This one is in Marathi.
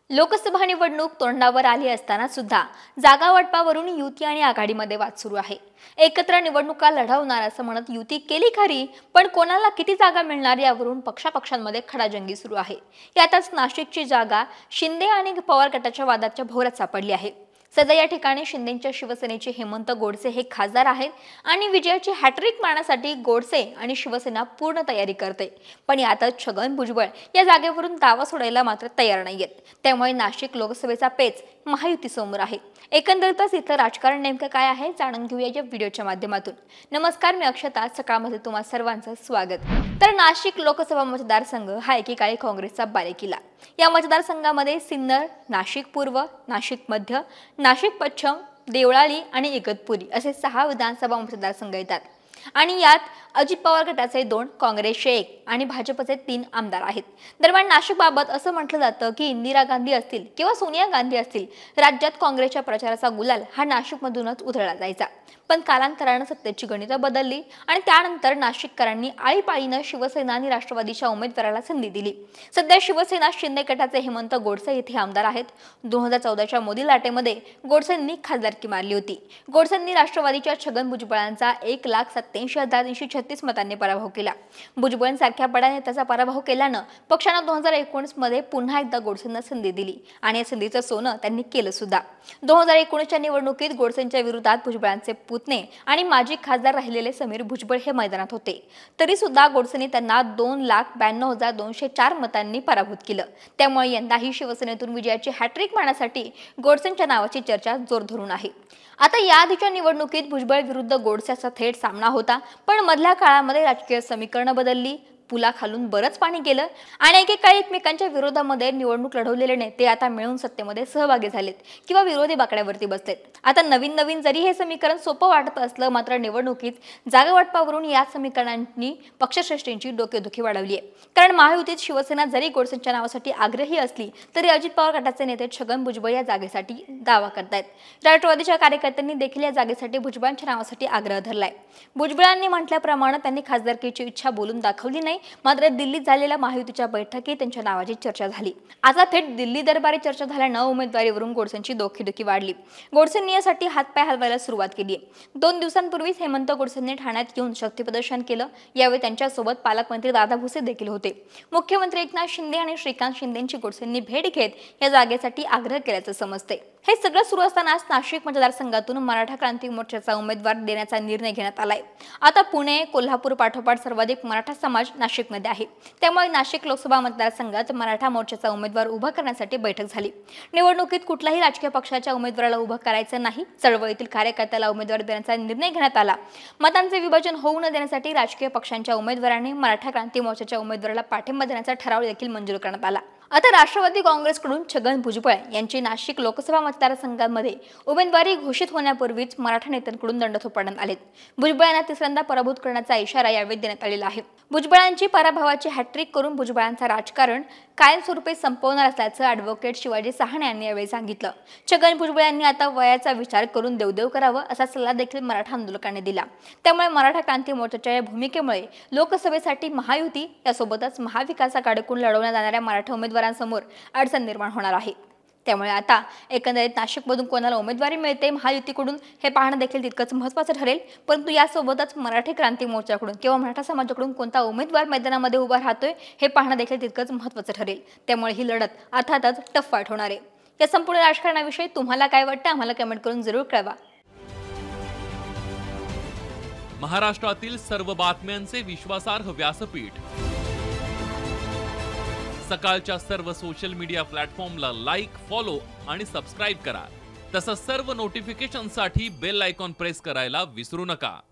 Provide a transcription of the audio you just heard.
लोकसभा निवडणूक तोंडावर आली असताना सुद्धा जागा वाटपावरून युती आणि आघाडीमध्ये वाद सुरू आहे। एकत्र निवडणुका लढवणार असं म्हणत युती केली खरी, पण कोणाला किती जागा मिळणार यावरून पक्षापक्षांमध्ये खडाजंगी सुरू आहे। यातच नाशिकची जागा शिंदे आणि पवार गटाच्या वादाच्या भोवऱ्यात सापडली आहे। सध्या या ठिकाणी शिंदेच्या शिवसेनेचे हेमंत गोडसे हे खासदार आहेत आणि विजयाची हॅट्रिक मारण्यासाठी गोडसे आणि शिवसेना पूर्ण तयारी करते। पण यातच छगन भुजबळ या जागेवरून दावा सोडायला मात्र तयार नाहीयेत। त्यामुळे नाशिक लोकसभेचा पेच महायुती समोर आहे। एकंदरीतच इथलं राजकारण नेमकं काय आहे जाणून घेऊया या व्हिडिओच्या माध्यमातून। नमस्कार, मी अक्षता, सकाळमध्ये तुम्हा सर्वांचं स्वागत। तर नाशिक लोकसभा मतदारसंघ हा एकेकाळी काँग्रेसचा बालेकिल्ला। या मतदारसंघामध्ये सिन्नर, नाशिक पूर्व, नाशिक मध्य, नाशिक पश्चिम, देवळाली आणि इगतपुरी असे 6 विधानसभा मतदारसंघ येतात आणि यात अजित पवार गटाचे 2, काँग्रेसचे 1 आणि भाजपचे 3 आमदार आहेत। दरम्यान नाशिकबाबत असं म्हटलं जातं की इंदिरा गांधी असतील किंवा सोनिया गांधी असतील, राज्यात काँग्रेसच्या प्रचाराचा गुलाल हा नाशिकमधूनच उधळला जायचा। पण कालांतराने सत्तेची गणितं बदलली आणि त्यानंतर नाशिककरांनी आळीपाळीनं शिवसेना आणि राष्ट्रवादीच्या उमेदवाराला संधी दिली। सध्या शिवसेना शिंदे गटाचे हेमंत गोडसे येथे आमदार आहेत। 2014च्या मोदी लाटेमध्ये गोडसेंनी खासदारकी मारली होती। गोडसेंनी राष्ट्रवादीच्या छगन भुजबळांचा 1,87,336 मतांनी पराभव केला। भुजबळांसारख्या बड्या नेत्याचा पराभव केल्यानं पक्षानं 2019 मध्ये पुन्हा एकदा गोडसेंना संधी दिली आणि या संधीचं सोनं त्यांनी केलं सुद्धा। 2019च्या निवडणुकीत गोडसेंच्या विरोधात भुजबळांचे पुतणे आणि माजी खासदार राहिलेले समीर भुजबळ हे मैदानात होते। तरी सुद्धा गोडसेंनी त्यांना 2,92,204 मतांनी पराभूत केलं। त्यामुळे यंदाही शिवसेनेतून विजयाची हॅट्रिक मारण्यासाठी गोडसेंच्या नावाची चर्चा जोर धरून आहे। आता याआधीच्या निवडणुकीत भुजबळ विरुद्ध गोडसेचा थेट सामना होता, पण मधल्या काळामध्ये राजकीय समीकरणं बदलली, पुलाखालून बरंच पाणी गेलं आणि एकेकाळी एकमेकांच्या विरोधामध्ये निवडणूक लढवलेले नेते आता मिळून सत्तेमध्ये सहभागी झालेत किंवा विरोधी बाकड्यावरती बसलेत। आता नवीन जरी हे समीकरण सोपं वाटत असलं, मात्र निवडणुकीत जागा वाटपावरून या समीकरणांनी पक्षश्रेष्ठींची डोकेदुखी वाढवली आहे। कारण महायुतीत शिवसेना जरी गोडसेंच्या नावासाठी आग्रही असली तरी अजित पवार गटाचे नेते छगन भुजबळ या जागेसाठी दावा करतायत। राष्ट्रवादीच्या कार्यकर्त्यांनी देखील या जागेसाठी भुजबळांच्या नावासाठी आग्रह धरलाय। भुजबळांनी म्हटल्याप्रमाणे त्यांनी खासदारकीची इच्छा बोलून दाखवली नाही, मात्र दिल्लीत झालेल्या महायुतीच्या बैठकीत त्यांच्या नावाची चर्चा झाली। आता थेट दिल्ली दरबारी चर्चा झाल्यानं उमेदवारीवरून गोडसेंची डोकेदुखी वाढली। गोडसेंनी यासाठी हातपाय हलवायला सुरुवात केली आहे। 2 दिवसांपूर्वीच हेमंत गोडसेंनी ठाण्यात येऊन शक्ती प्रदर्शन केलं। यावेळी त्यांच्यासोबत पालकमंत्री दादा भुसे देखील होते। मुख्यमंत्री एकनाथ शिंदे आणि श्रीकांत शिंदेंची गोडसेंनी भेट घेत या जागेसाठी आग्रह केल्याचं समजते। हे सगळं सुरू असतानाच नाशिक मतदारसंघातून मराठा क्रांती मोर्चाचा उमेदवार देण्याचा निर्णय घेण्यात आलाय। आता पुणे, कोल्हापूर पाठोपाठ सर्वाधिक मराठा समाज नाशिकमध्ये आहे। त्यामुळे नाशिक लोकसभा मतदारसंघात मराठा मोर्चाचा उमेदवार उभा करण्यासाठी बैठक झाली। निवडणुकीत कुठल्याही राजकीय पक्षाच्या उमेदवाराला उभं करायचं नाही, चळवळीतील कार्यकर्त्याला उमेदवार देण्याचा निर्णय घेण्यात आला। मतांचे विभाजन होऊ न देण्यासाठी राजकीय पक्षांच्या उमेदवारांनी मराठा क्रांती मोर्चाच्या उमेदवाराला पाठिंबा देण्याचा ठराव देखील मंजूर करण्यात आला। आता राष्ट्रवादी काँग्रेसकडून छगन भुजबळ यांची नाशिक लोकसभा मतदारसंघामध्ये उमेदवारी घोषित होण्यापूर्वीच मराठा नेत्यांकडून दंड थोपवण्यात आलेत। भुजबळ यांना तिसऱ्यांदा पराभूत करण्याचा इशारा यावेळी देण्यात आलेला आहे। भुजबळांची पराभवाची हॅट्रिक करून भुजबळांचा राजकारण कायमस्वरूपी संपवणार असल्याचं ॲडव्होकेट शिवाजी सहाणे यांनी यावेळी सांगितलं। छगन भुजबळ यांनी आता वयाचा विचार करून देवदेव करावं असा सल्ला देखील मराठा आंदोलकांनी दिला। त्यामुळे मराठा क्रांती मोर्चाच्या या भूमिकेमुळे लोकसभेसाठी महायुती यासोबतच महाविकास आघाडीकडून लढवण्यात जाणाऱ्या मराठा उमेदवारांसमोर अडचण निर्माण होणार आहे। त्यामुळे आता एकंदरीत नाशिकमधून कोणाला उमेदवारी मिळते महायुतीकडून हे पाहणं देखील तितकंच महत्त्वाचं ठरेल। परंतु यासोबतच मराठी क्रांती मोर्चाकडून किंवा मराठा समाजाकडून कोणता उमेदवार मैदानामध्ये उभा राहतोय हे पाहणं देखील तितकंच महत्त्वाचं ठरेल। त्यामुळे ही लढत अर्थातच टफ फाईट होणार आहे। या संपूर्ण राजकारणाविषयी तुम्हाला काय वाटतं आम्हाला कमेंट करून जरूर कळवा। महाराष्ट्रातील सर्व बातम्यांचे विश्वासार्ह व्यासपीठ सकाळच्या सर्व सोशल मीडिया प्लॅटफॉर्मला लाईक, फॉलो आणि सबस्क्राईब करा। तसंच सर्व नोटिफिकेशनसाठी बेल आयकॉन प्रेस करायला विसरू नका।